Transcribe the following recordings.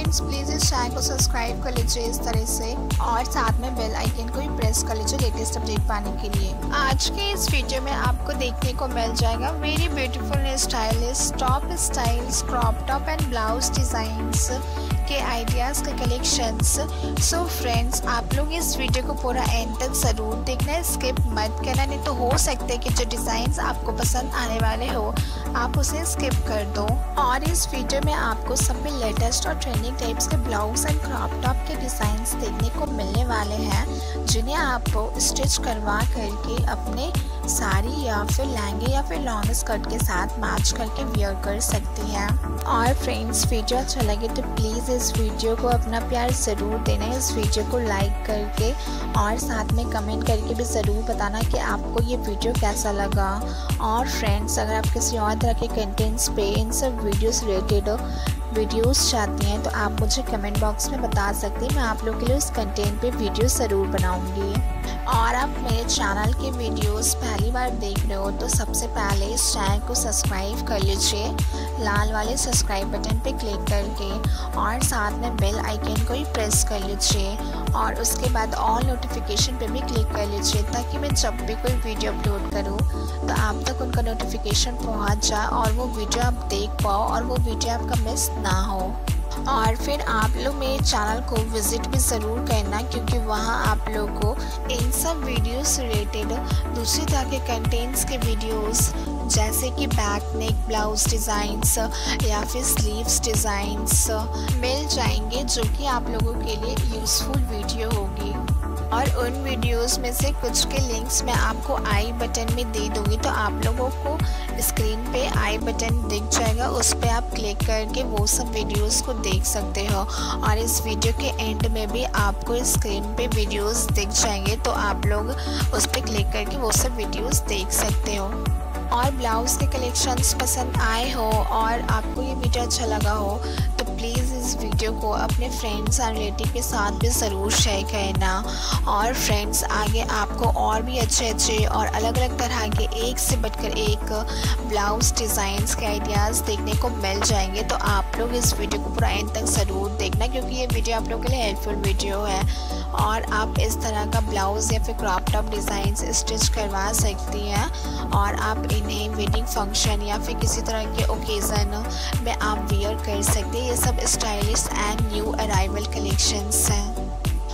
Friends please इस channel को subscribe कर लीजिए इस तरह से, और साथ में बेल आइकन को भी प्रेस कर लीजिए लेटेस्ट अपडेट पाने के लिए। आज के इस वीडियो में आपको देखने को मिल जाएगा very beautiful stylish top styles, crop top and blouse designs के आइडियाज़ के कलेक्शंस। सो फ्रेंड्स आप लोग इस वीडियो को पूरा एंड तक ज़रूर देखना, स्किप मत करना, नहीं तो हो सकता है कि जो डिज़ाइंस आपको पसंद आने वाले हो आप उसे स्किप कर दो। और इस वीडियो में आपको सभी लेटेस्ट और ट्रेंडिंग टाइप्स के ब्लाउज एंड क्रॉप टॉप के डिज़ाइंस देखने को मिलने वाले हैं, जिन्हें आप स्टिच करवा करके अपने साड़ी या फिर लहंगे या फिर लॉन्ग स्कर्ट के साथ मैच करके वियर कर सकती हैं। और फ्रेंड्स वीडियो अच्छा लगे तो प्लीज़ इस वीडियो को अपना प्यार ज़रूर देना, इस वीडियो को लाइक करके और साथ में कमेंट करके भी ज़रूर बताना कि आपको ये वीडियो कैसा लगा। और फ्रेंड्स अगर आप किसी और तरह के कंटेंट्स पे इन सब वीडियोस रिलेटेड वीडियोस चाहती हैं तो आप मुझे कमेंट बॉक्स में बता सकती हैं, मैं आप लोगों के लिए उस कंटेंट पे वीडियो ज़रूर बनाऊंगी। और आप मेरे चैनल के वीडियोस पहली बार देख रहे हो तो सबसे पहले इस चैनल को सब्सक्राइब कर लीजिए लाल वाले सब्सक्राइब बटन पे क्लिक करके, और साथ में बेल आइकन को ही प्रेस कर लीजिए, और उसके बाद ऑल नोटिफिकेशन पे भी क्लिक कर लीजिए ताकि मैं जब भी कोई वीडियो अपलोड करूँ तो आप तक उनका नोटिफिकेशन पहुँच जाए और वो वीडियो आप देख पाओ और वो वीडियो आपका मिस ना हो। और फिर आप लोग मेरे चैनल को विज़िट भी ज़रूर करना, क्योंकि वहाँ आप लोग को इन सब वीडियोस रिलेटेड दूसरी तरह के कंटेंट्स के वीडियोस जैसे कि बैक नेक ब्लाउज डिज़ाइंस या फिर स्लीव्स डिज़ाइंस मिल जाएंगे, जो कि आप लोगों के लिए यूज़फुल वीडियो होगी। और उन वीडियोस में से कुछ के लिंक्स मैं आपको आई बटन में दे दूँगी, तो आप लोगों को स्क्रीन पे आई बटन दिख जाएगा, उस पर आप क्लिक करके वो सब वीडियोस को देख सकते हो। और इस वीडियो के एंड में भी आपको स्क्रीन पे वीडियोस दिख जाएंगे, तो आप लोग उस पर क्लिक करके वो सब वीडियोस देख सकते हो। और ब्लाउज़ के कलेक्शंस पसंद आए हो और आपको ये वीडियो अच्छा लगा हो तो प्लीज़ इस वीडियो को अपने फ्रेंड्स और रिलेटिव के साथ भी ज़रूर शेयर करना। और फ्रेंड्स आगे आपको और भी अच्छे अच्छे और अलग अलग तरह के एक से बढ़कर एक ब्लाउज़ डिज़ाइंस के आइडियाज़ देखने को मिल जाएंगे, तो आप लोग इस वीडियो को पूरा एंड तक ज़रूर देखना, क्योंकि ये वीडियो आप लोगों के लिए हेल्पफुल वीडियो है। और आप इस तरह का ब्लाउज़ या फिर क्रॉप टॉप डिज़ाइंस स्टिच करवा सकती हैं, और आप इन्हें वेडिंग फंक्शन या फिर किसी तरह के ओकेज़न में आप वियर कर सकते हैं। ये सब stylish and new arrival collections हैं।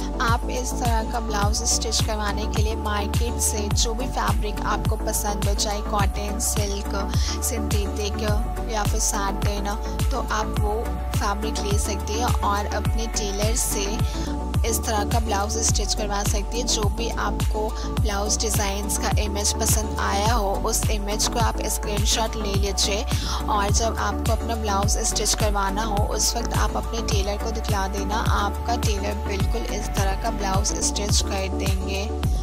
आप इस तरह का ब्लाउज स्टिच करवाने के लिए मार्केट से जो भी फैब्रिक आपको पसंद हो, चाहे कॉटन, सिल्क, सिंथेटिक या फिर साटिन, तो आप वो फैब्रिक ले सकती हैं और अपने टेलर से इस तरह का ब्लाउज स्टिच करवा सकती है। जो भी आपको ब्लाउज डिज़ाइंस का इमेज पसंद आया हो उस इमेज को आप स्क्रीनशॉट ले लीजिए, और जब आपको अपना ब्लाउज स्टिच करवाना हो उस वक्त आप अपने टेलर को दिखला देना, आपका टेलर बिल्कुल इस तरह का ब्लाउज स्टिच कर देंगे।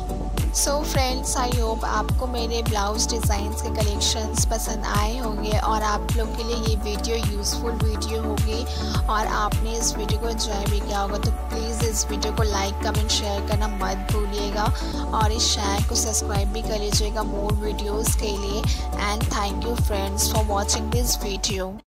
सो फ्रेंड्स आई होप आपको मेरे ब्लाउज डिज़ाइंस के कलेक्शंस पसंद आए होंगे और आप लोग के लिए ये वीडियो यूज़फुल वीडियो होगी और आपने इस वीडियो को एंजॉय भी किया होगा। तो प्लीज़ इस वीडियो को लाइक कमेंट शेयर करना मत भूलिएगा, और इस चैनल को सब्सक्राइब भी कर लीजिएगा मोर वीडियोज़ के लिए। And thank you friends for watching this video.